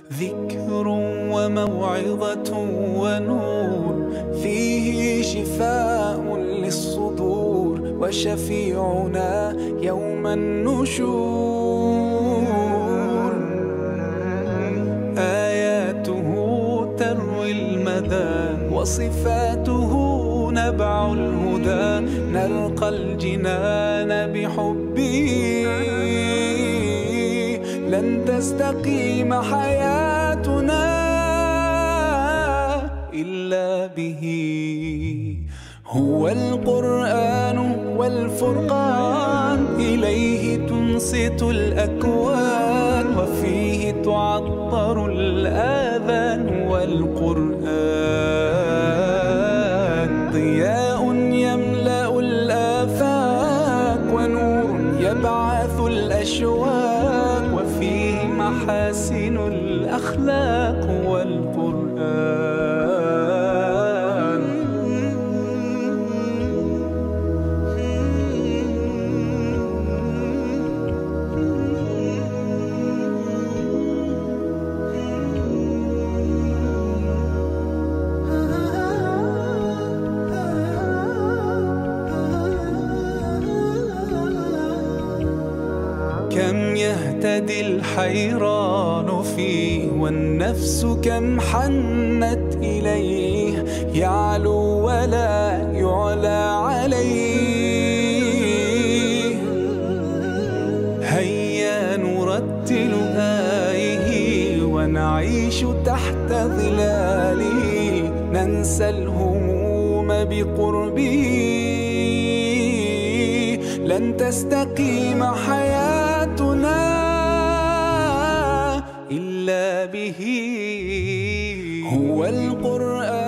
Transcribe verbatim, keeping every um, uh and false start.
ذكر وموعظة ونور، فيه شفاء للصدور وشفيعنا يوم النشور. آياته تروي المدى وصفاته نبع الهدى، نلقى الجنان بحبه، لن تستقيم حياتنا إلا به. هو القرآن والفرقان، إليه تنصت الأكوان، وفيه تعطر الآذان. والقرآن ضياء يملأ الآفاق، ونور يبعث الأشواق، وفيه محاسن الأخلاق. والقرآن كم يهتدي الحيران فيه، والنفس كم حنت إليه، يعلو ولا يعلى عليه. هيا نرتل آيه ونعيش تحت ظلاله، ننسى الهموم بقربه، لن تستقيم حياتنا إلا به. هو القرآن